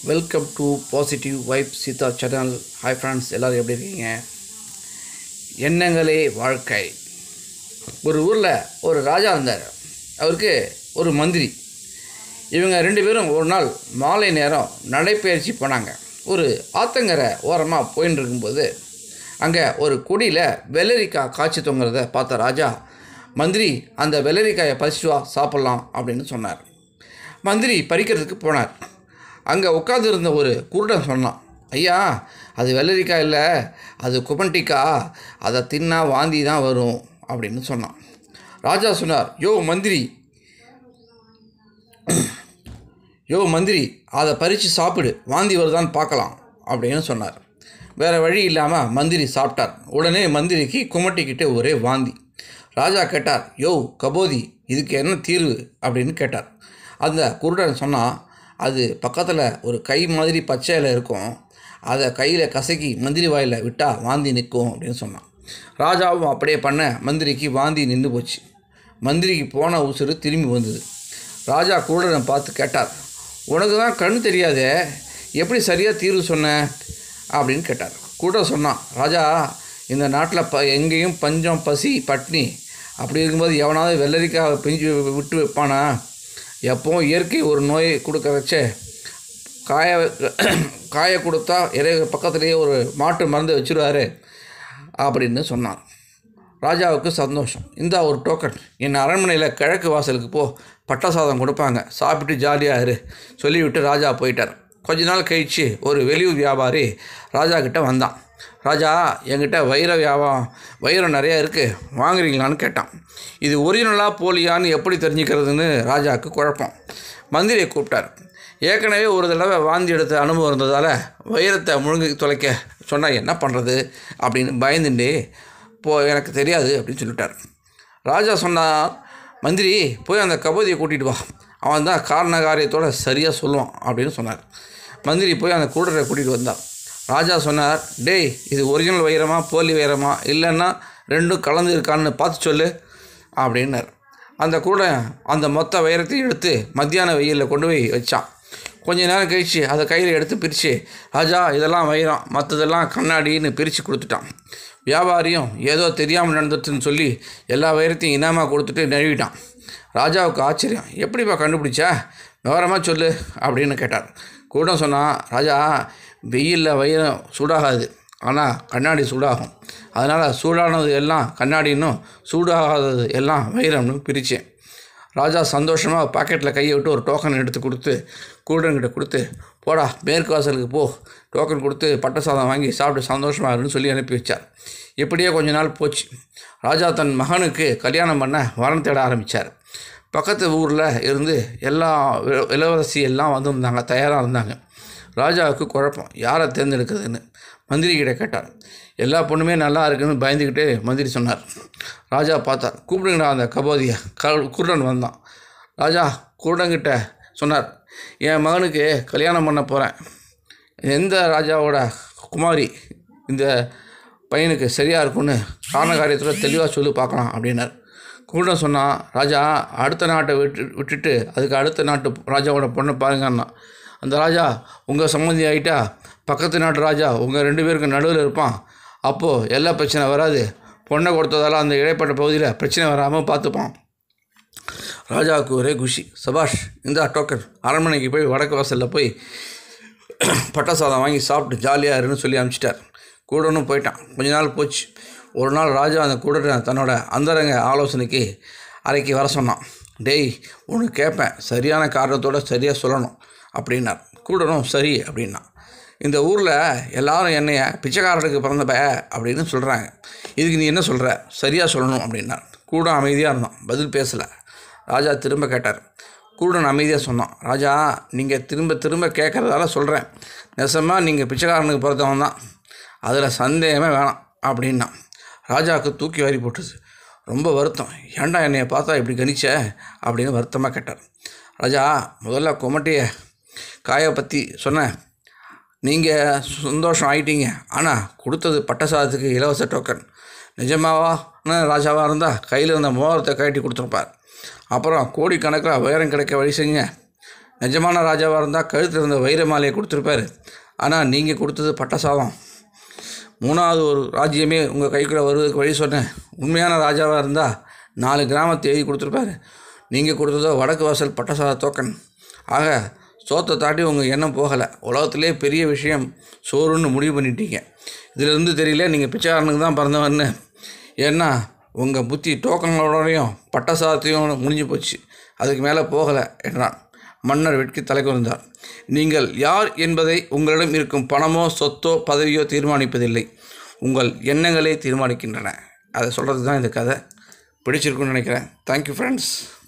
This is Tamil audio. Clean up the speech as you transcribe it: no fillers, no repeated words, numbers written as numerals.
Welcome to positive Vibes.Seetha channel. Hi friends, எல்லோரும் எப்படி இருக்கீங்க? எண்ணங்களே வாழ்க்கை. ஒரு ஊரில் ஒரு ராஜா இருந்தார். அவருக்கு ஒரு மந்திரி. இவங்க ரெண்டு பேரும் ஒரு நாள் மாலை நேரம் நடைப்பயிற்சி போனாங்க. ஒரு ஆத்தங்கரை ஓரமாக போயின்னு இருக்கும்போது அங்கே ஒரு கொடியில் வெள்ளரிக்காய் காய்ச்சி தொங்குறத பார்த்த ராஜா, மந்திரி அந்த வெள்ளரிக்காயை பறிச்சுட்டு வா, சாப்பிட்லாம் அப்படின்னு சொன்னார். மந்திரி பறிக்கிறதுக்கு போனார். அங்கே உட்காந்துருந்த ஒரு குருடன் சொன்னான், ஐயா, அது வெள்ளரிக்காய் இல்லை, அது குமண்டிக்கா, அதை தின்னா வாந்தி தான் வரும் அப்படின்னு சொன்னான். ராஜா சொன்னார், யோ மந்திரி, அதை பறித்து சாப்பிடு, வாந்தி வருதான்னு பார்க்கலாம் அப்படின்னு சொன்னார். வேறு வழி இல்லாமல் மந்திரி சாப்பிட்டார். உடனே மந்திரிக்கு குமட்டிக்கிட்டே ஒரே வாந்தி. ராஜா கேட்டார், யோ கபோதி, இதுக்கு என்ன தீர்வு அப்படின்னு கேட்டார். அந்த குருடன் சொன்னால், அது பக்கத்தில் ஒரு கை மாதிரி பச்சையில் இருக்கும், அதை கையில் கசக்கி மந்திரி வாயில் விட்டால் வாந்தி நிற்கும் அப்படின்னு சொன்னான். ராஜாவும் அப்படியே பண்ண மந்திரிக்கு வாந்தி நின்று போச்சு. மந்திரிக்கு போன உசுறு திரும்பி வந்தது. ராஜா குருடனை பார்த்து கேட்டார், உனக்கு தான் கண் தெரியாதே, எப்படி சரியாக தீர்வு சொன்ன அப்படின்னு கேட்டார். குருடன் சொன்னான், ராஜா, இந்த நாட்டில் எங்கேயும் பஞ்சம், பசி, பட்னி, அப்படி இருக்கும்போது எவனாவது வெள்ளரிக்காய் பிஞ்சு விட்டு வைப்பானா? எப்போவும் இயற்கை ஒரு நோய் கொடுக்க வச்சே காய கொடுத்தா பக்கத்துலேயே ஒரு மாட்டு மருந்து வச்சுருவாரு அப்படின்னு சொன்னான். ராஜாவுக்கு சந்தோஷம். இந்த ஒரு டோக்கன், என் அரண்மனையில் கிழக்கு வாசலுக்கு போ, பட்ட சாதம் கொடுப்பாங்க, சாப்பிட்டு ஜாலியாக இரு சொல்லிவிட்டு ராஜா போயிட்டார். கொஞ்ச நாள் கழித்து ஒரு வெளியூர் வியாபாரி ராஜா கிட்டே வந்தான். ராஜா, என்கிட்ட வைரம் நிறையா இருக்குது, வாங்குறீங்களான்னு கேட்டான். இது ஒரிஜினலாக போலியான்னு எப்படி தெரிஞ்சுக்கிறதுன்னு ராஜாவுக்கு குழப்பம். மந்திரியை கூப்பிட்டார். ஏற்கனவே ஒரு தடவை வாந்தி எடுத்த அனுபவம் இருந்ததால் வைரத்தை முழுங்கி தொலைக்க சொன்னால் என்ன பண்ணுறது அப்படின்னு பயந்துட்டே எனக்கு தெரியாது அப்படின்னு சொல்லிட்டார். ராஜா சொன்னார், மந்திரி, போய் அந்த கபோதியை கூட்டிகிட்டு வா, அவன் தான் காரண காரியத்தோடு சரியாக சொல்லுவான் அப்படின்னு சொன்னார். மந்திரி போய் அந்த கூடரை கூட்டிகிட்டு வந்தான். ராஜா சொன்னார், டேய், இது ஒரிஜினல் வைரமா போலி வைரமா, இல்லைன்னா ரெண்டும் கலந்து இருக்கான்னு பார்த்து சொல்லு அப்படின்னார். அந்த கூட அந்த மொத்த வைரத்தையும் எடுத்து மத்தியான வெயிலில் கொண்டு போய் வச்சான். கொஞ்ச நேரம் கழித்து அதை கையில் எடுத்து பிரித்து, ராஜா, இதெல்லாம் வைரம், மற்றதெல்லாம் கண்ணாடின்னு பிரித்து கொடுத்துட்டான். வியாபாரியும் ஏதோ தெரியாமல் நடந்துட்டுன்னு சொல்லி எல்லா வைரத்தையும் இனாமாக கொடுத்துட்டு நழுவிட்டான். ராஜாவுக்கு ஆச்சரியம், எப்படிப்பா கண்டுபிடிச்சா, விவரமாக சொல்லு அப்படின்னு கேட்டார். கூட சொன்னான், ராஜா, வெயிலில் வைரம் சூடாகாது, ஆனால் கண்ணாடி சூடாகும், அதனால் சூடானது எல்லாம் கண்ணாடின்னும் சூடாகாதது எல்லாம் வைரம்னு பிரித்தேன். ராஜா சந்தோஷமாக பாக்கெட்டில் கையை விட்டு ஒரு டோக்கன் எடுத்து கொடுத்து கூடன்கிட்ட கொடுத்து, போடா மேற்கு வாசலுக்கு போ, டோக்கன் கொடுத்து பட்ட சாதம் வாங்கி சாப்பிட்டு சந்தோஷமாக இருக்குன்னு சொல்லி அனுப்பி வச்சார். இப்படியே கொஞ்ச நாள் போச்சு. ராஜா தன் மகனுக்கு கல்யாணம் பண்ண வரம் தேட ஆரம்பித்தார். பக்கத்து ஊரில் இருந்து எல்லா இளவரசி எல்லாம் வந்திருந்தாங்க, தயாராக இருந்தாங்க. ராஜாவுக்கு குழப்பம், யாரை தேர்ந்தெடுக்கிறதுன்னு மந்திரி கிட்ட கேட்டார். எல்லா பொண்ணுமே நல்லா இருக்குன்னு பயந்துக்கிட்டு மந்திரி சொன்னார். ராஜா பார்த்தார், கூப்பிடுங்கடா அந்த கபோதியை. குருடன் வந்தான். ராஜா குருடன்கிட்ட சொன்னார், என் மகனுக்கு கல்யாணம் பண்ண போகிறேன், எந்த ராஜாவோட குமாரி இந்த பையனுக்கு சரியாக இருக்குன்னு காரண காரியத்தில் தெளிவாக சொல்லி பார்க்கலாம் அப்படின்னார். குருடன் சொன்னான், ராஜா, அடுத்த நாட்டை விட்டுட்டு அதுக்கு அடுத்த நாட்டு ராஜாவோட பொண்ணை பாருங்கன்னா. அந்த ராஜா உங்கள் சம்மந்தி ஆகிட்டா பக்கத்து நாட்டு ராஜா உங்கள் ரெண்டு பேருக்கு நடுவில் இருப்பான், அப்போது எல்லா பிரச்சனை வராது, பொண்ணை கொடுத்ததால அந்த இடைப்பட்ட பகுதியில் பிரச்சனை வராமல் பார்த்துப்பான். ராஜாவுக்கு ஒரே குஷி. சபாஷ், இந்த டோக்கன், அரண்மனைக்கு போய் வடக்கு வாசலில் போய் பட்ட சாதம் வாங்கி சாப்பிட்டு ஜாலியாக இருன்னு சொல்லி அனுப்பிச்சிட்டார். கூடனும் போயிட்டான். கொஞ்ச நாள் போச்சு. ஒரு நாள் ராஜா அந்த கூடனை தன்னோட அந்தரங்க ஆலோசனைக்கு அறைக்கு வர சொன்னான். டேய், உனக்கு கேட்பேன், சரியான காரணத்தோடு சரியாக சொல்லணும் அப்படின்னார். கூடனும் சரி அப்படின்னா. இந்த ஊரில் எல்லாரும் என்னைய பிச்சைக்காரனுக்கு பிறந்தப்ப அப்படின்னு சொல்கிறாங்க, இதுக்கு நீ என்ன சொல்கிற, சரியாக சொல்லணும் அப்படின்னார். கூடன் அமைதியாக இருந்தான், பதில் பேசலை. ராஜா திரும்ப கேட்டார். கூடன் அமைதியாக சொன்னான், ராஜா, நீங்கள் திரும்ப திரும்ப கேட்குறதால சொல்கிறேன், நெசமாக நீங்கள் பிச்சைக்காரனுக்கு பிறந்தவன் தான், அதில் சந்தேகமே வேணாம் அப்படின்னா. ராஜாவுக்கு தூக்கி வாரி போட்டுது. ரொம்ப வருத்தம். ஏன்டா என்னையை பார்த்தா இப்படி கணிச்ச அப்படின்னு வருத்தமாக கேட்டார். ராஜா, முதல்ல குமட்டியை காயை பற்றி சொன்னேன், நீங்கள் சந்தோஷம் ஆகிட்டீங்க, ஆனால் கொடுத்தது பட்ட சாதத்துக்கு இலவச டோக்கன். நிஜமாவான்னு ராஜாவாக இருந்தால் கையில் இருந்த மோதிரத்தை கழட்டி கொடுத்துருப்பார். அப்புறம் கோடிக்கணக்கில் வைரம் கிடைக்க வழி செஞ்சேன். நிஜமான ராஜாவாக இருந்தால் கழுத்தில் இருந்த வைர மாலையை கொடுத்துருப்பாரு. ஆனால் நீங்கள் கொடுத்தது பட்டசாதம். 3வது ஒரு ராஜ்யமே உங்கள் கைக்குள்ளே வருவதற்கு வழி சொன்னேன். உண்மையான ராஜாவாக இருந்தால் 4 கிராமத்தை எழுதி கொடுத்துருப்பாரு. நீங்கள் கொடுத்ததோ வடக்கு வாசல் பட்டசாத டோக்கன். ஆக சோத்தை தாண்டி உங்கள் எண்ணம் போகலை. உலகத்திலே பெரிய விஷயம் சோறுன்னு முடிவு பண்ணிட்டீங்க. இதிலிருந்து தெரியல நீங்கள் பிச்சைக்காரனுக்கு தான் பிறந்தவன்னு. ஏன்னா உங்கள் புத்தி டோக்கன்களோடையும் பட்டசாதத்தையும் முடிஞ்சு போச்சு. அதுக்கு மேலே போகலை என்றான். மன்னர் வெட்கி தலை குனிந்தார். நீங்கள் யார் என்பதை உங்களிடம் இருக்கும் பணமோ சொத்தோ பதவியோ தீர்மானிப்பதில்லை. உங்கள் எண்ணங்களே தீர்மானிக்கின்றன. அதை சொல்கிறது தான் இந்த கதை. பிடிச்சிருக்குன்னு நினைக்கிறேன். Thank you friends.